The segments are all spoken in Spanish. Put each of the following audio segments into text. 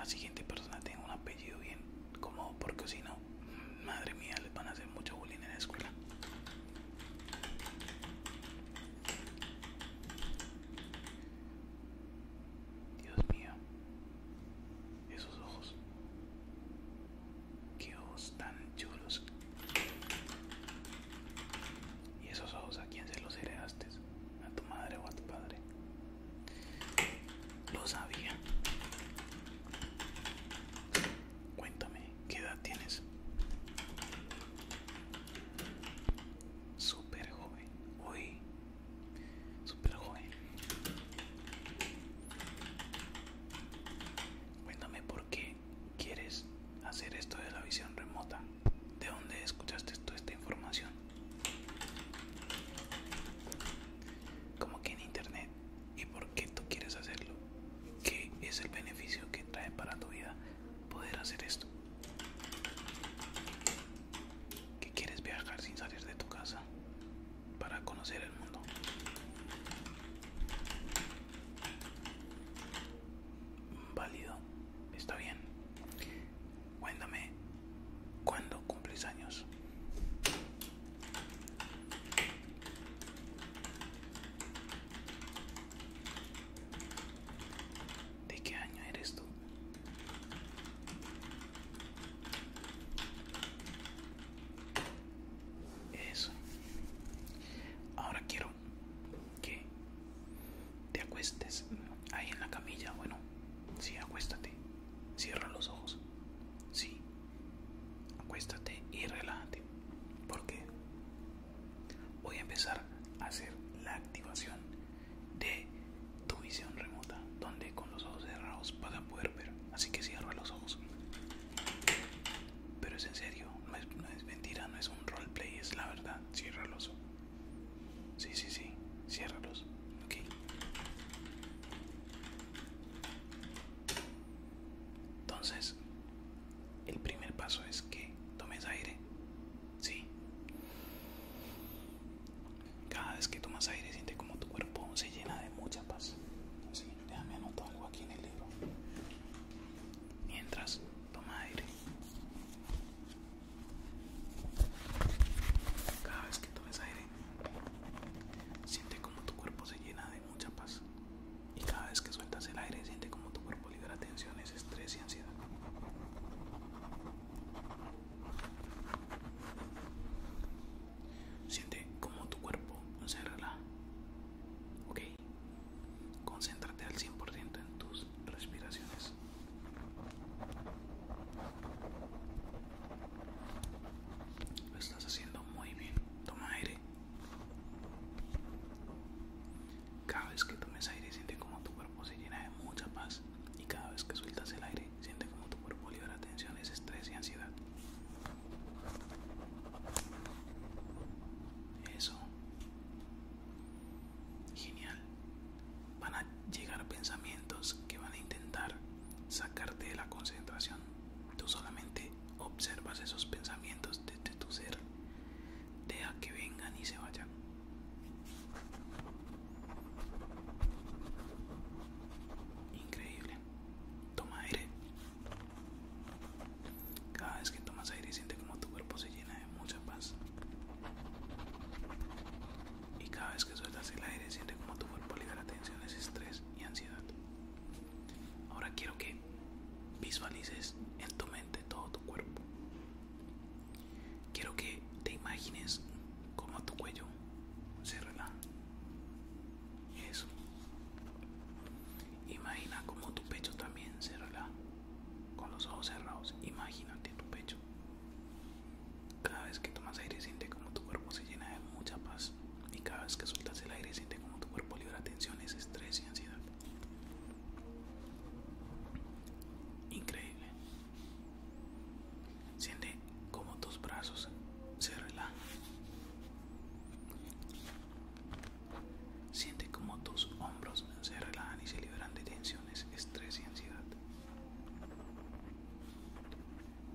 la siguiente persona tenga un apellido bien cómodo, porque si no, madre mía, les van a hacer mucho bullying en la escuela. Dios mío, esos ojos, qué ojos tan chulos. ¿Y esos ojos a quién se los heredaste? ¿A tu madre o a tu padre? Lo sabía. Cuéntame, ¿qué edad tienes? Súper joven. Uy, súper joven. Cuéntame por qué quieres hacer esto de la visión remota. ¿De dónde escuchaste toda esta información? ¿Cómo que en internet? ¿Y por qué tú quieres hacerlo? ¿Qué es el beneficio que trae para tu vida poder hacer esto? ¿Que quieres viajar sin salir de tu casa para conocer el mundo? Válido, está bien. Cuéntame, ¿cuándo cumples años? ¿De qué año eres tú? Eso. Ahora quiero que te acuestes ahí en la camilla. Bueno, sí, acuéstate. Cierra los ojos. Sí, acuéstate y relájate. Porque voy a empezar a hacer la activación de tu visión remota, donde con los ojos cerrados vas a poder ver. Así que cierra los ojos. Pero es en serio, no es mentira, no es un roleplay, es la verdad. Ciérralos. Sí, sí, sí, ciérralos. Ok. Entonces, el primer paso es que tomes aire. Sí. Cada vez que tomas aire, siente como tu cuerpo se llena de mucha paz. Sí, déjame anotar algo aquí en el libro. Mientras toma aire. Cada vez que tomes aire, siente como tu cuerpo se llena de mucha paz. Y cada vez que sueltas el aire, siente como tu cuerpo libera tensiones, estrés y ansiedad. Siente como tu cuerpo se relaja. Ok. Concéntrate al 100% en tus respiraciones. Lo estás haciendo muy bien. Toma aire. Cada vez que tomes aire, siente como tu cuerpo se llena de mucha paz. Y cada vez que sueltas el aire, siente como tu cuerpo libera tensiones, estrés y ansiedad. Eso. Genial. Van a llegar pensamientos que van a intentar sacarte de la concentración. Tú solamente observas esos pensamientos desde tu ser. Deja que vengan y se vayan. Increíble. Toma aire. Cada vez que tomas aire, siente como tu cuerpo se llena de mucha paz. Y cada vez que sueltas el aire, siente como tu cuerpo libera tensiones, estrés y ansiedad. Ahora quiero que visualices en tu mente todo tu cuerpo. Quiero que te imagines como tu cuello se relaja. Eso. Imagina como tu pecho también se relaja. Con los ojos cerrados, imagínate tu pecho. Cada vez que tomas aire, siente como tu cuerpo se llena de mucha paz. Y cada vez que sueltas el aire, siente como tu cuerpo libera tensiones, estrés y ansiedad. Increíble. Siente como tus brazos se relajan. Siente como tus hombros se relajan y se liberan de tensiones, estrés y ansiedad.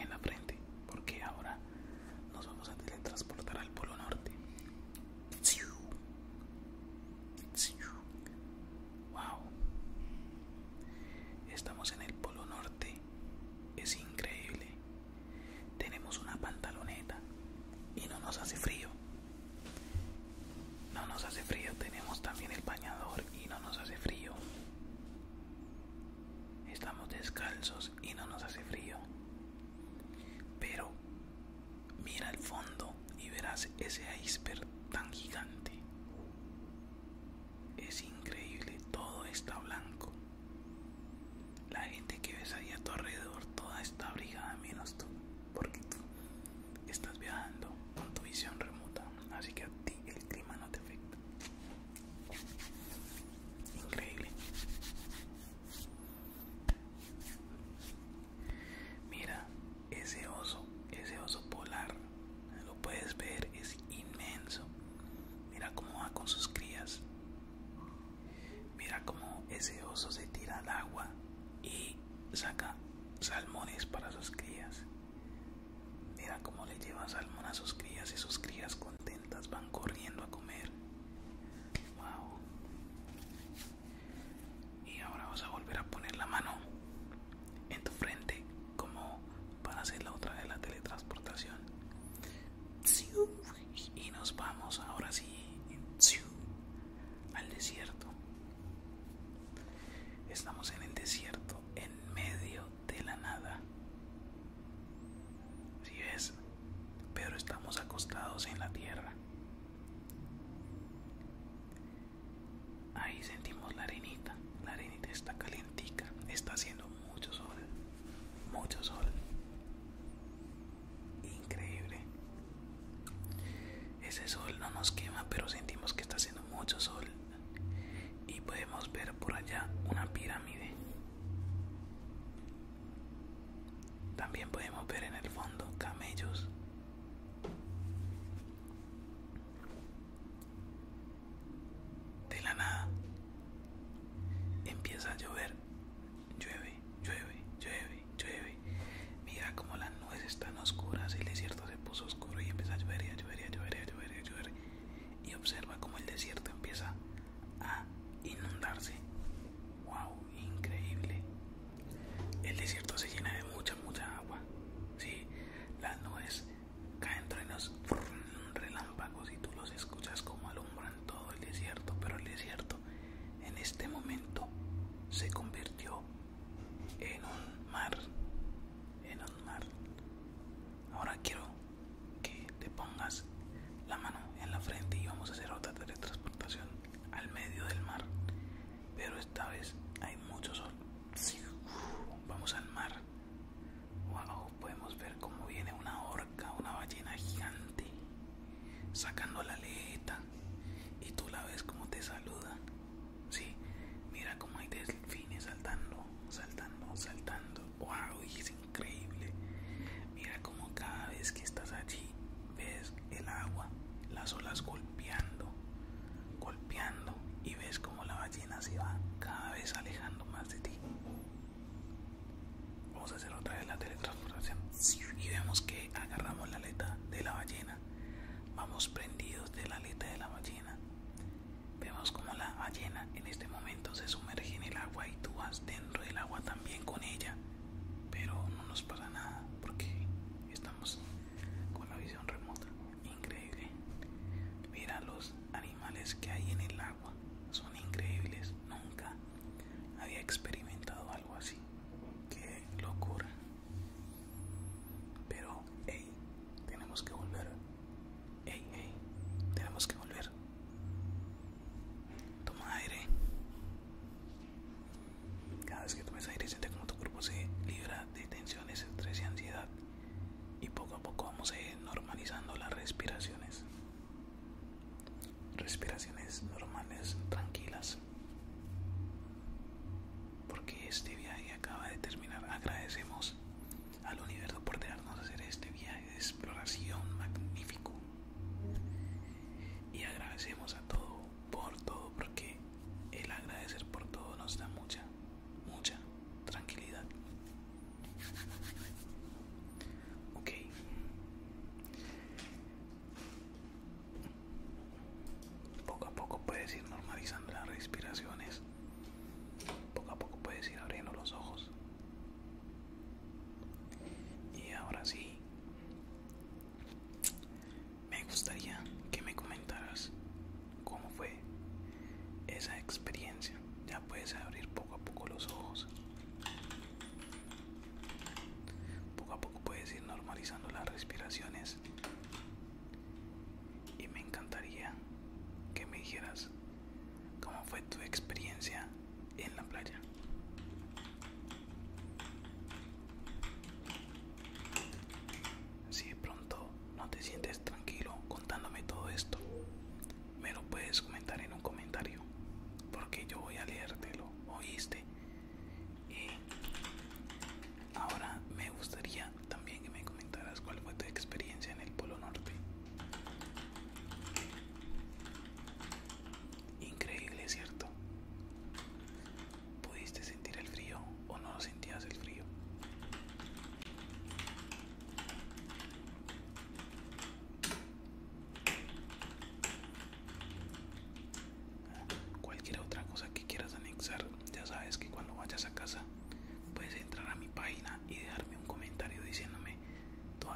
en la frente, porque ahora nos vamos a teletransportar al Polo Norte. Wow, estamos en el Polo Norte, es increíble. Tenemos una pantaloneta y no nos hace frío. No nos hace frío, tenemos también el bañador y no nos hace frío. Estamos descalzos y no nos hace frío. Pero mira al fondo y verás ese iceberg tan gigante. Es increíble, todo está blanco. La gente que ves ahí a tu alrededor, toda está abrigada menos tú, porque tú estás viajando con tu visión remota, así que a ti el clima no te afecta. Increíble. Mira, ese oso polar, lo puedes ver, es inmenso. Mira cómo va con sus crías. Mira cómo ese oso se tira al agua y saca salmones para sus crías. Mira cómo le lleva salmón a sus crías y sus crías contentas van corriendo a comer. Wow. Y ahora vas a volver a poner la mano en tu frente como para hacer la otra de la teletransportación. Y nos vamos ahora sí al desierto. Estamos en el desierto, en medio de la nada. ¿Sí ves? Pero estamos acostados en la tierra. Ahí sentimos la arenita. La arenita está calientica. Está haciendo mucho sol. Mucho sol. Increíble. Ese sol no nos quema, pero sentimos que está haciendo mucho sol. Y podemos ver por allá una pirámide. También podemos ver en el fondo camellos. De la nada empieza a llover. Llueve, llueve, llueve, llueve. Mira cómo las nubes están oscuras, el desierto se puso oscuro y empieza a llover y a llover y a llover y a llover y a llover. Y observa cómo el desierto empieza a inundarse. Wow, increíble. El desierto se llena de mucha agua. Sí, las nubes caen truenos, relámpagos y tú los escuchas como alumbran todo el desierto. Pero el desierto en este momento se convirtió en un mar. En un mar. Ahora quiero que te pongas la mano en la frente y vamos a hacer otra teletransportación al medio del mar. Pero esta vez hay mucho sol. Vamos al mar. Wow, podemos ver cómo viene una orca, una ballena gigante, sacando la aleta. Y tú la ves como te saluda. Sí, mira cómo hay delfines saltando, saltando, saltando. Wow, y es increíble. Mira cómo cada vez que estás allí ves el agua, las olas golpeando, golpeando, y ves como la ballena se va cada vez alejando más de ti. Vamos a hacer otra vez la teletransportación y vemos que agarramos la aleta de la ballena. Vamos prendidos de la aleta de la ballena. Vemos como la ballena en este momento se sumerge en el agua y tú vas dentro del agua también con ella. Pero no nos pasa nada porque estamos con la visión remota. Increíble. Mira los animales que hay en el agua. Son increíbles. Nunca había experimentado algo así. Qué locura. Pero, hey, tenemos que volver. Hey, tenemos que volver. Toma aire. Cada vez que tomes aire, siente como tu cuerpo se libra de tensiones, estrés.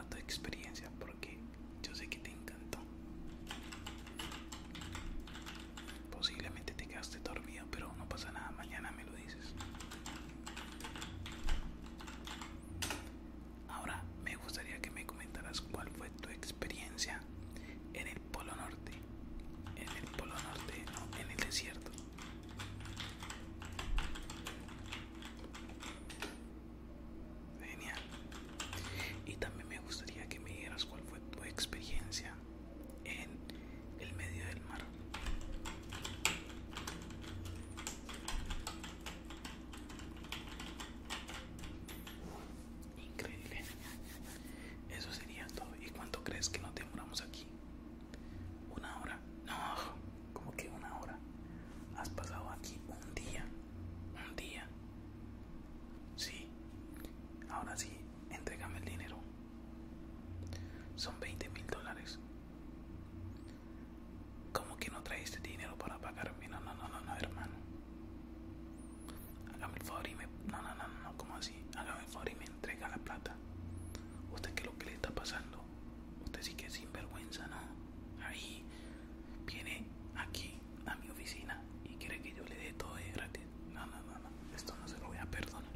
tu experiencia porque yo sé que te encantó. Posiblemente te quedaste dormido, pero no pasa nada, mañana me lo dices. Ahora me gustaría que me comentaras cuál fue tu experiencia en el Polo Norte. En el Polo Norte, no, en el desierto. Genial. Y también me gustaría que me dijeras cuál fue tu experiencia en el medio del mar. Increíble. Eso sería todo. ¿Y cuánto crees que nos demoramos aquí? ¿Una hora? No, ¿cómo que una hora? Has pasado aquí un día. Un día. Sí. Ahora sí, entrégame el dinero. Son $20,000. ¿Cómo que no traíste dinero para pagarme? No, no, no, no, no, hermano. Hágame el favor y me... No, no, no, no, ¿cómo así? Hágame el favor y me entrega la plata. ¿Usted qué es lo que le está pasando? Usted sí que es sinvergüenza, ¿no? Ahí viene aquí a mi oficina y quiere que yo le dé todo de gratis. No, no, no, no. Esto no se lo voy a perdonar.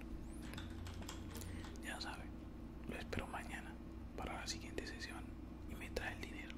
Ya sabe, lo espero mañana para la siguiente sesión y me trae el dinero.